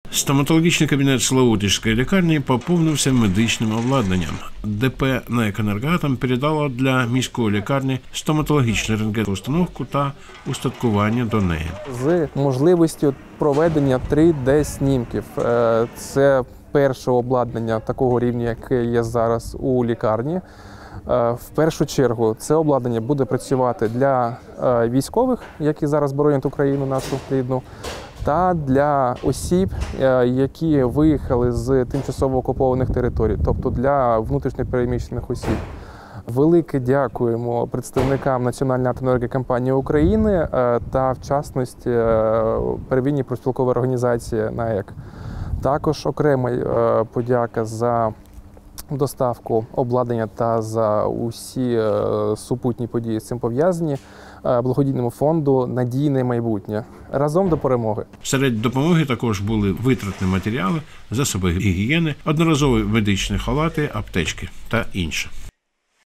Стоматологічний кабінет Славутичської лікарні поповнився медичним обладнанням. ДП «НЕК «Енергоатом» передало для міської лікарні стоматологічну рентген-установку та устаткування до неї. З можливістю проведення 3D-снімків. Це перше обладнання такого рівня, яке є зараз у лікарні. В першу чергу це обладнання буде працювати для військових, які зараз боронять Україну, нашу рідну, та для осіб, які виїхали з тимчасово окупованих територій, тобто для внутрішньопереміщених осіб. Велике дякуємо представникам Національної атомної енергокомпанії України та, в частності, первинній профспілковій організації НАЕК. Також окрема подяка за доставку обладнання та за усі супутні події з цим пов'язані благодійному фонду «Надійне майбутнє». Разом до перемоги. Серед допомоги також були витратні матеріали, засоби гігієни, одноразові медичні халати, аптечки та інше.